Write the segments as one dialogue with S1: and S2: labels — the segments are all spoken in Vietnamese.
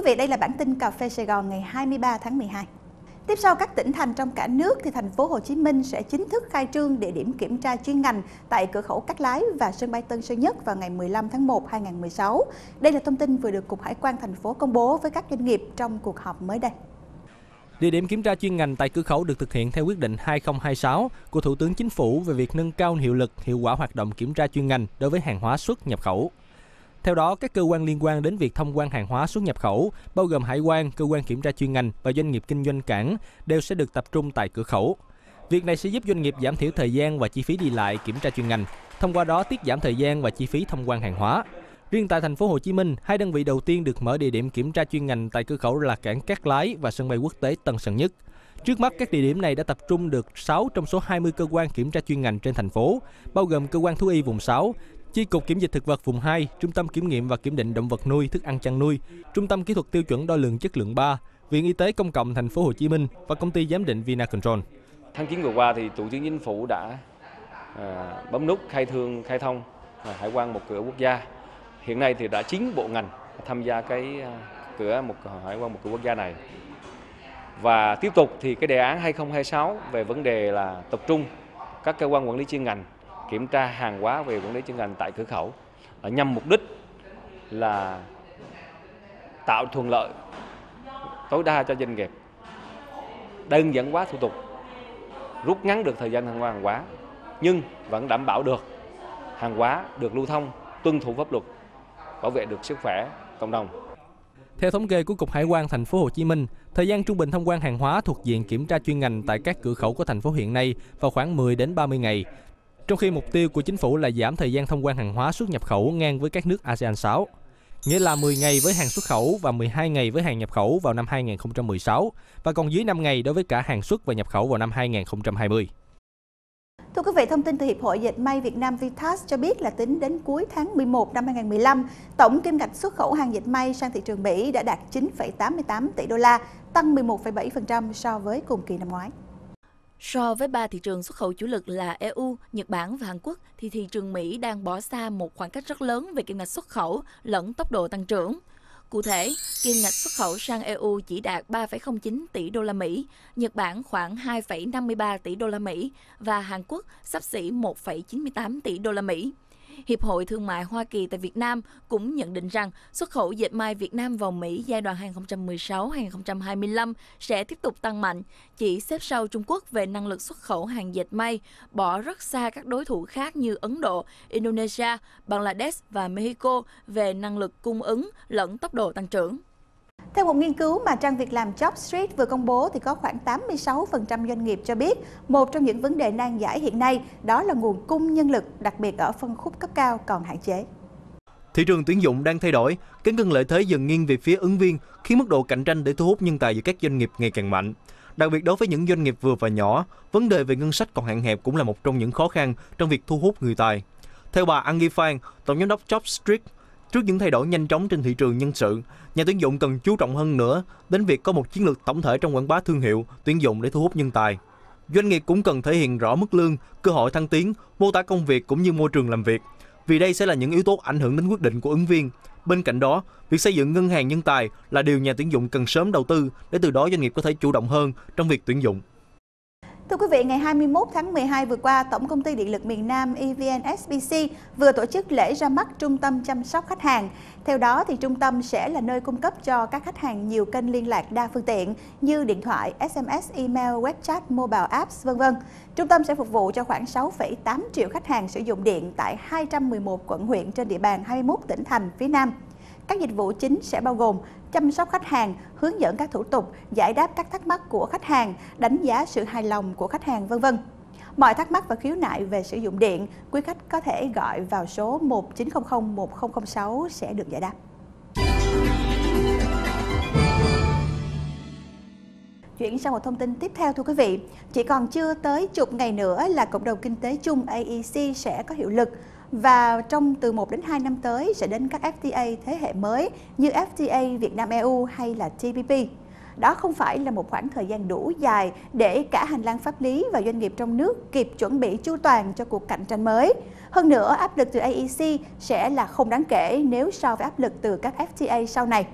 S1: quý vị, đây là bản tin Cà phê Sài Gòn ngày 23 tháng 12. Tiếp sau các tỉnh thành trong cả nước thì thành phố Hồ Chí Minh sẽ chính thức khai trương địa điểm kiểm tra chuyên ngành tại cửa khẩu Cát Lái và sân bay Tân Sơn Nhất vào ngày 15 tháng 1 2016. Đây là thông tin vừa được Cục Hải quan thành phố công bố với các doanh nghiệp trong cuộc họp mới đây.
S2: Địa điểm kiểm tra chuyên ngành tại cửa khẩu được thực hiện theo quyết định 2026 của Thủ tướng Chính phủ về việc nâng cao hiệu lực, hiệu quả hoạt động kiểm tra chuyên ngành đối với hàng hóa xuất nhập khẩu. Theo đó, các cơ quan liên quan đến việc thông quan hàng hóa xuất nhập khẩu, bao gồm hải quan, cơ quan kiểm tra chuyên ngành và doanh nghiệp kinh doanh cảng, đều sẽ được tập trung tại cửa khẩu. Việc này sẽ giúp doanh nghiệp giảm thiểu thời gian và chi phí đi lại kiểm tra chuyên ngành, thông qua đó tiết giảm thời gian và chi phí thông quan hàng hóa. Riêng tại thành phố Hồ Chí Minh, hai đơn vị đầu tiên được mở địa điểm kiểm tra chuyên ngành tại cửa khẩu là cảng Cát Lái và sân bay quốc tế Tân Sơn Nhất. Trước mắt, các địa điểm này đã tập trung được 6 trong số 20 cơ quan kiểm tra chuyên ngành trên thành phố, bao gồm cơ quan thú y vùng 6, Chi cục Kiểm dịch thực vật vùng 2, Trung tâm kiểm nghiệm và kiểm định động vật nuôi, thức ăn chăn nuôi, Trung tâm kỹ thuật tiêu chuẩn đo lường chất lượng 3, Viện Y tế Công cộng thành phố Hồ Chí Minh và công ty giám định Vinacontrol.
S3: Tháng 9 vừa qua thì Thủ tướng Chính phủ đã bấm nút khai thông hải quan một cửa quốc gia. Hiện nay thì đã 9 bộ ngành tham gia cái hải quan một cửa quốc gia này. Và tiếp tục thì cái đề án 2026 về vấn đề là tập trung các cơ quan quản lý chuyên ngành kiểm tra hàng hóa về quản lý chuyên ngành tại cửa khẩu nhằm mục đích là tạo thuận lợi tối đa cho doanh nghiệp, đơn giản hóa thủ tục, rút ngắn được thời gian thông quan hàng hóa, nhưng vẫn đảm bảo được hàng hóa được lưu thông, tuân thủ pháp luật, bảo vệ được sức khỏe cộng đồng.
S2: Theo thống kê của Cục Hải quan thành phố Hồ Chí Minh, thời gian trung bình thông quan hàng hóa thuộc diện kiểm tra chuyên ngành tại các cửa khẩu của thành phố hiện nay vào khoảng 10 đến 30 ngày. Trong khi mục tiêu của chính phủ là giảm thời gian thông quan hàng hóa xuất nhập khẩu ngang với các nước ASEAN 6, nghĩa là 10 ngày với hàng xuất khẩu và 12 ngày với hàng nhập khẩu vào năm 2016 và còn dưới 5 ngày đối với cả hàng xuất và nhập khẩu vào năm 2020.
S1: Thưa quý vị, thông tin từ Hiệp hội Dệt may Việt Nam Vitas cho biết là tính đến cuối tháng 11 năm 2015, tổng kim ngạch xuất khẩu hàng dệt may sang thị trường Mỹ đã đạt 9,88 tỷ đô la, tăng 11,7% so với cùng kỳ năm ngoái.
S4: So với 3 thị trường xuất khẩu chủ lực là EU, Nhật Bản và Hàn Quốc, thì thị trường Mỹ đang bỏ xa một khoảng cách rất lớn về kim ngạch xuất khẩu lẫn tốc độ tăng trưởng. Cụ thể, kim ngạch xuất khẩu sang EU chỉ đạt 3,09 tỷ đô la Mỹ, Nhật Bản khoảng 2,53 tỷ đô la Mỹ và Hàn Quốc xấp xỉ 1,98 tỷ đô la Mỹ. Hiệp hội Thương mại Hoa Kỳ tại Việt Nam cũng nhận định rằng xuất khẩu dệt may Việt Nam vào Mỹ giai đoạn 2016-2025 sẽ tiếp tục tăng mạnh, chỉ xếp sau Trung Quốc về năng lực xuất khẩu hàng dệt may, bỏ rất xa các đối thủ khác như Ấn Độ, Indonesia, Bangladesh và Mexico về năng lực cung ứng lẫn tốc độ tăng trưởng.
S1: Theo một nghiên cứu mà trang việc làm JobStreet vừa công bố thì có khoảng 86% doanh nghiệp cho biết một trong những vấn đề nan giải hiện nay đó là nguồn cung nhân lực, đặc biệt ở phân khúc cấp cao còn hạn chế.
S5: Thị trường tuyển dụng đang thay đổi, cán cân lợi thế dần nghiêng về phía ứng viên khi mức độ cạnh tranh để thu hút nhân tài giữa các doanh nghiệp ngày càng mạnh. Đặc biệt đối với những doanh nghiệp vừa và nhỏ, vấn đề về ngân sách còn hạn hẹp cũng là một trong những khó khăn trong việc thu hút người tài. Theo bà An Nghi Phan, tổng giám đốc JobStreet, trước những thay đổi nhanh chóng trên thị trường nhân sự, nhà tuyển dụng cần chú trọng hơn nữa đến việc có một chiến lược tổng thể trong quảng bá thương hiệu, tuyển dụng để thu hút nhân tài. Doanh nghiệp cũng cần thể hiện rõ mức lương, cơ hội thăng tiến, mô tả công việc cũng như môi trường làm việc, vì đây sẽ là những yếu tố ảnh hưởng đến quyết định của ứng viên. Bên cạnh đó, việc xây dựng ngân hàng nhân tài là điều nhà tuyển dụng cần sớm đầu tư để từ đó doanh nghiệp có thể chủ động hơn trong việc tuyển dụng.
S1: Thưa quý vị, ngày 21 tháng 12 vừa qua, Tổng công ty Điện lực miền Nam EVN SPC vừa tổ chức lễ ra mắt Trung tâm chăm sóc khách hàng. Theo đó, thì trung tâm sẽ là nơi cung cấp cho các khách hàng nhiều kênh liên lạc đa phương tiện như điện thoại, SMS, email, web chat, mobile apps, v.v. Trung tâm sẽ phục vụ cho khoảng 6,8 triệu khách hàng sử dụng điện tại 211 quận huyện trên địa bàn 21 tỉnh thành phía Nam. Các dịch vụ chính sẽ bao gồm chăm sóc khách hàng, hướng dẫn các thủ tục, giải đáp các thắc mắc của khách hàng, đánh giá sự hài lòng của khách hàng, v.v. Mọi thắc mắc và khiếu nại về sử dụng điện, quý khách có thể gọi vào số 1900 1006 sẽ được giải đáp. Chuyển sang một thông tin tiếp theo, thưa quý vị. Chỉ còn chưa tới chục ngày nữa là Cộng đồng Kinh tế chung AEC sẽ có hiệu lực. Và từ 1 đến 2 năm tới sẽ đến các FTA thế hệ mới như FTA Việt Nam-EU hay là TPP. Đó không phải là một khoảng thời gian đủ dài để cả hành lang pháp lý và doanh nghiệp trong nước kịp chuẩn bị chu toàn cho cuộc cạnh tranh mới. Hơn nữa, áp lực từ AEC sẽ là không đáng kể nếu so với áp lực từ các FTA sau này.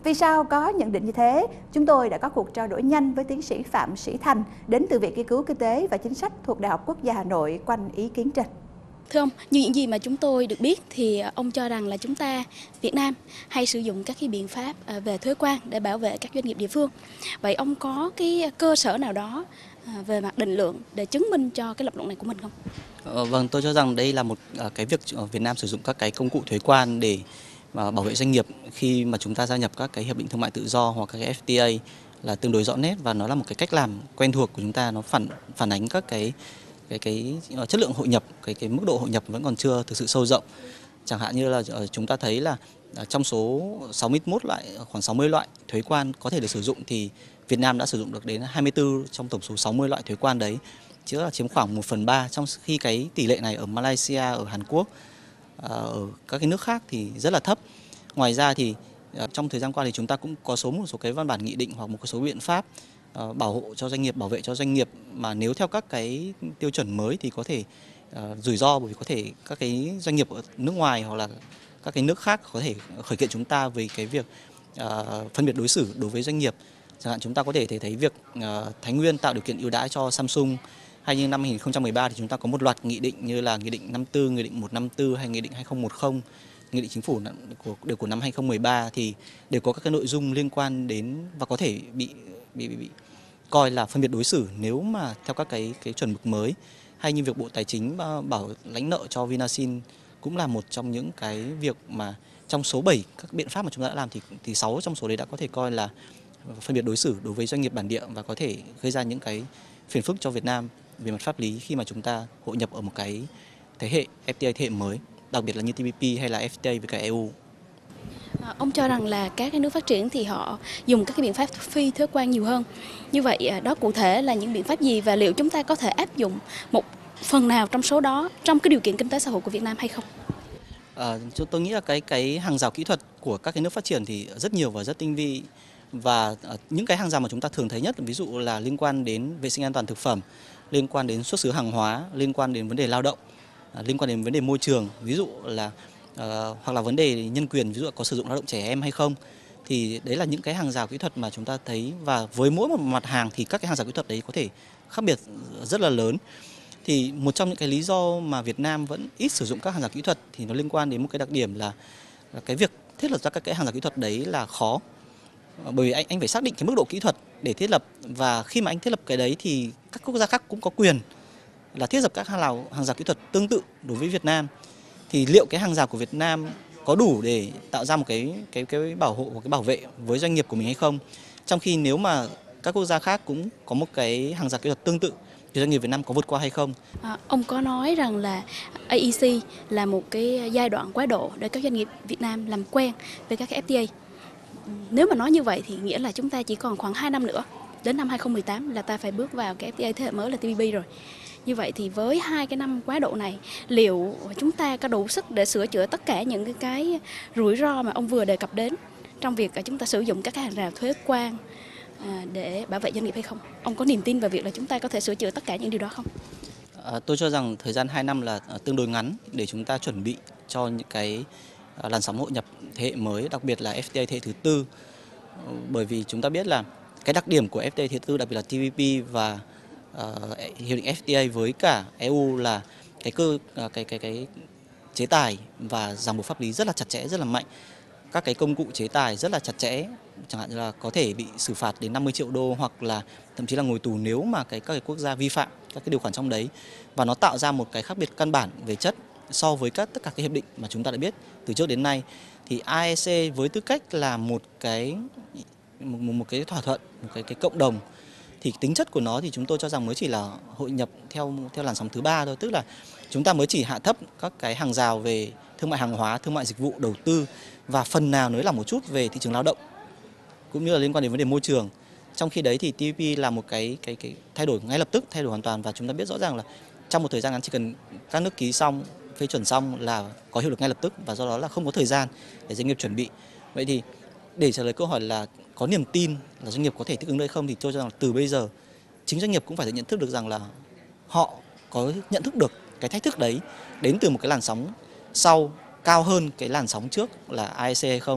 S1: Vì sao có nhận định như thế? Chúng tôi đã có cuộc trao đổi nhanh với tiến sĩ Phạm Sĩ Thành đến từ Viện Nghiên cứu Kinh tế và Chính sách thuộc Đại học Quốc gia Hà Nội quanh ý kiến trên.
S6: Thưa ông, như những gì mà chúng tôi được biết thì ông cho rằng là chúng ta, Việt Nam, hay sử dụng các cái biện pháp về thuế quan để bảo vệ các doanh nghiệp địa phương. Vậy ông có cái cơ sở nào đó về mặt định lượng để chứng minh cho cái lập luận này của mình không?
S7: Vâng, tôi cho rằng đây là một cái việc Việt Nam sử dụng các cái công cụ thuế quan để bảo vệ doanh nghiệp khi mà chúng ta gia nhập các cái hiệp định thương mại tự do hoặc các cái FTA là tương đối rõ nét, và nó là một cái cách làm quen thuộc của chúng ta. Nó phản ánh các cái chất lượng hội nhập, cái mức độ hội nhập vẫn còn chưa thực sự sâu rộng. Chẳng hạn như là chúng ta thấy là trong số 61 loại, khoảng 60 loại thuế quan có thể được sử dụng thì Việt Nam đã sử dụng được đến 24 trong tổng số 60 loại thuế quan đấy, chứ là chiếm khoảng 1/3, trong khi cái tỷ lệ này ở Malaysia, ở Hàn Quốc, ở các cái nước khác thì rất là thấp. Ngoài ra thì trong thời gian qua thì chúng ta cũng có một số cái văn bản nghị định hoặc một số biện pháp bảo hộ cho doanh nghiệp, bảo vệ cho doanh nghiệp mà nếu theo các cái tiêu chuẩn mới thì có thể rủi ro, bởi vì có thể các cái doanh nghiệp ở nước ngoài hoặc là các cái nước khác có thể khởi kiện chúng ta về cái việc phân biệt đối xử đối với doanh nghiệp. Chẳng hạn chúng ta có thể thấy việc Thái Nguyên tạo điều kiện ưu đãi cho Samsung, hay như năm 2013 thì chúng ta có một loạt nghị định như là nghị định 54, nghị định 154 hay nghị định 2010, nghị định chính phủ đều của năm 2013 thì đều có các cái nội dung liên quan đến và có thể bị coi là phân biệt đối xử nếu mà theo các cái chuẩn mực mới. Hay như việc Bộ Tài chính bảo lãnh nợ cho Vinasin cũng là một trong những cái việc mà trong số 7 các biện pháp mà chúng ta đã làm thì 6 trong số đấy đã có thể coi là phân biệt đối xử đối với doanh nghiệp bản địa và có thể gây ra những cái phiền phức cho Việt Nam về mặt pháp lý khi mà chúng ta hội nhập ở một cái thế hệ FTA thế hệ mới, đặc biệt là như TPP hay là FTA với cả EU.
S6: Ông cho rằng là các cái nước phát triển thì họ dùng các cái biện pháp phi thuế quan nhiều hơn. Như vậy đó cụ thể là những biện pháp gì và liệu chúng ta có thể áp dụng một phần nào trong số đó trong cái điều kiện kinh tế xã hội của Việt Nam hay không?
S7: Tôi nghĩ là cái hàng rào kỹ thuật của các cái nước phát triển thì rất nhiều và rất tinh vi, và những cái hàng rào mà chúng ta thường thấy nhất ví dụ là liên quan đến vệ sinh an toàn thực phẩm, liên quan đến xuất xứ hàng hóa, liên quan đến vấn đề lao động, liên quan đến vấn đề môi trường, ví dụ là hoặc là vấn đề nhân quyền, ví dụ là có sử dụng lao động trẻ em hay không. Thì đấy là những cái hàng rào kỹ thuật mà chúng ta thấy, và với mỗi một mặt hàng thì các cái hàng rào kỹ thuật đấy có thể khác biệt rất là lớn. Thì một trong những cái lý do mà Việt Nam vẫn ít sử dụng các hàng rào kỹ thuật thì nó liên quan đến một cái đặc điểm là cái việc thiết lập ra các cái hàng rào kỹ thuật đấy là khó. Bởi vì anh phải xác định cái mức độ kỹ thuật để thiết lập, và khi mà anh thiết lập cái đấy thì các quốc gia khác cũng có quyền là thiết lập các hàng rào kỹ thuật tương tự đối với Việt Nam. Thì liệu cái hàng rào của Việt Nam có đủ để tạo ra một cái bảo hộ hoặc cái bảo vệ với doanh nghiệp của mình hay không? Trong khi nếu mà các quốc gia khác cũng có một cái hàng rào kỹ thuật tương tự thì doanh nghiệp Việt Nam có vượt qua hay không?
S6: Ông có nói rằng là AEC là một cái giai đoạn quá độ để các doanh nghiệp Việt Nam làm quen với các cái FTA. Nếu mà nói như vậy thì nghĩa là chúng ta chỉ còn khoảng 2 năm nữa, đến năm 2018 là ta phải bước vào cái FTA thế hệ mới là TPP rồi. Như vậy thì với 2 cái năm quá độ này, liệu chúng ta có đủ sức để sửa chữa tất cả những cái rủi ro mà ông vừa đề cập đến trong việc chúng ta sử dụng các cái hàng rào thuế quan để bảo vệ doanh nghiệp hay không? Ông có niềm tin vào việc là chúng ta có thể sửa chữa tất cả những điều đó không?
S7: Tôi cho rằng thời gian 2 năm là tương đối ngắn để chúng ta chuẩn bị cho những cái làn sóng hội nhập thế hệ mới, đặc biệt là FTA thế hệ thứ tư. Bởi vì chúng ta biết là cái đặc điểm của FTA thế hệ thứ tư, đặc biệt là TPP và hiệp định FTA với cả EU là cái chế tài và ràng buộc pháp lý rất là chặt chẽ, rất là mạnh. Các cái công cụ chế tài rất là chặt chẽ, chẳng hạn như là có thể bị xử phạt đến 50 triệu đô hoặc là thậm chí là ngồi tù nếu mà các cái quốc gia vi phạm các cái điều khoản trong đấy. Và nó tạo ra một cái khác biệt căn bản về chất so với tất cả các hiệp định mà chúng ta đã biết từ trước đến nay. Thì AEC với tư cách là một cái thỏa thuận, một cái cộng đồng, thì tính chất của nó thì chúng tôi cho rằng mới chỉ là hội nhập theo làn sóng thứ 3 thôi, tức là chúng ta mới chỉ hạ thấp các cái hàng rào về thương mại hàng hóa, thương mại dịch vụ, đầu tư và phần nào nới lỏng một chút về thị trường lao động cũng như là liên quan đến vấn đề môi trường. Trong khi đấy thì TPP là một cái thay đổi ngay lập tức, thay đổi hoàn toàn, và chúng ta biết rõ ràng là trong một thời gian ngắn chỉ cần các nước ký xong, phê chuẩn xong là có hiệu lực ngay lập tức, và do đó là không có thời gian để doanh nghiệp chuẩn bị. Vậy thì để trả lời câu hỏi là có niềm tin là doanh nghiệp có thể thích ứng được không, thì tôi cho rằng là từ bây giờ chính doanh nghiệp cũng phải nhận thức được rằng là họ có nhận thức được cái thách thức đấy đến từ một cái làn sóng sau cao hơn cái làn sóng trước là AEC hay không.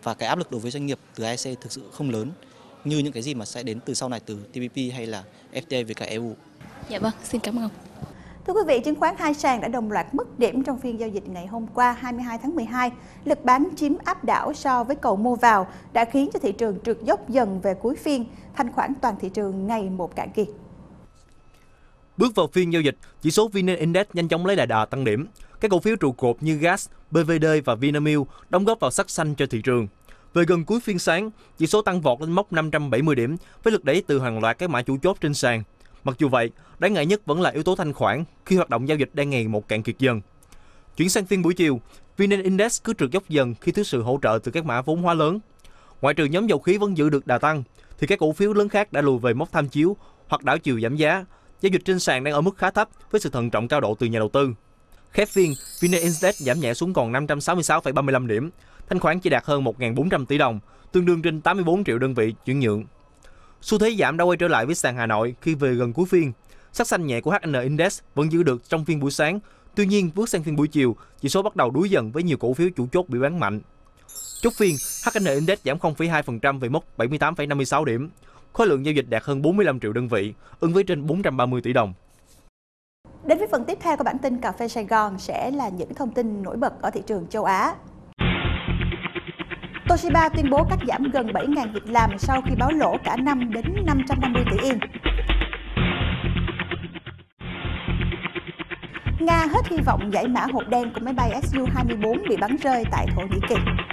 S7: và cái áp lực đối với doanh nghiệp từ AEC thực sự không lớn như những cái gì mà sẽ đến từ sau này từ TPP hay là FTA với cả EU.
S6: Dạ vâng, xin cảm ơn ông.
S1: Thưa quý vị, chứng khoán hai sàn đã đồng loạt mất điểm trong phiên giao dịch ngày hôm qua 22 tháng 12. Lực bán chiếm áp đảo so với cầu mua vào đã khiến cho thị trường trượt dốc dần về cuối phiên, thanh khoản toàn thị trường ngày một cạn kiệt.
S5: Bước vào phiên giao dịch, chỉ số VN Index nhanh chóng lấy lại đà tăng điểm. Các cổ phiếu trụ cột như GAS, BVD và Vinamilk đóng góp vào sắc xanh cho thị trường. Về gần cuối phiên sáng, chỉ số tăng vọt lên mốc 570 điểm với lực đẩy từ hàng loạt các mã chủ chốt trên sàn. Mặc dù vậy, đáng ngại nhất vẫn là yếu tố thanh khoản khi hoạt động giao dịch đang ngày một cạn kiệt dần. Chuyển sang phiên buổi chiều, VN Index cứ trượt dốc dần khi thiếu sự hỗ trợ từ các mã vốn hóa lớn. Ngoại trừ nhóm dầu khí vẫn giữ được đà tăng, thì các cổ phiếu lớn khác đã lùi về mốc tham chiếu hoặc đảo chiều giảm giá. Giao dịch trên sàn đang ở mức khá thấp với sự thận trọng cao độ từ nhà đầu tư. Khép phiên, VN Index giảm nhẹ xuống còn 566,35 điểm, thanh khoản chỉ đạt hơn 1.400 tỷ đồng, tương đương trên 84 triệu đơn vị chuyển nhượng. Xu thế giảm đã quay trở lại với sàn Hà Nội khi về gần cuối phiên. Sắc xanh nhẹ của HN Index vẫn giữ được trong phiên buổi sáng. Tuy nhiên, bước sang phiên buổi chiều, chỉ số bắt đầu đuối dần với nhiều cổ phiếu chủ chốt bị bán mạnh. Chốt phiên, HN Index giảm 0,2% về mốc 78,56 điểm. Khối lượng giao dịch đạt hơn 45 triệu đơn vị, ứng với trên 430 tỷ đồng.
S1: Đến với phần tiếp theo của bản tin Cà phê Sài Gòn sẽ là những thông tin nổi bật ở thị trường châu Á. Toshiba tuyên bố cắt giảm gần 7.000 việc làm sau khi báo lỗ cả năm đến 550 tỷ Yên. Nga hết hy vọng giải mã hộp đen của máy bay Su-24 bị bắn rơi tại Thổ Nhĩ Kỳ.